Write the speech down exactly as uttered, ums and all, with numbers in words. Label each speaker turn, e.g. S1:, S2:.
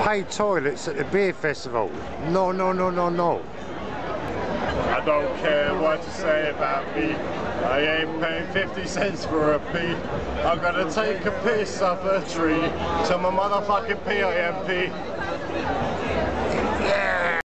S1: paid toilets at the beer festival. No, no, no, no, no.
S2: I don't care what you say about me. I ain't paying fifty cents for a pee. I'm gonna take a piss off a tree to my motherfucking P I M P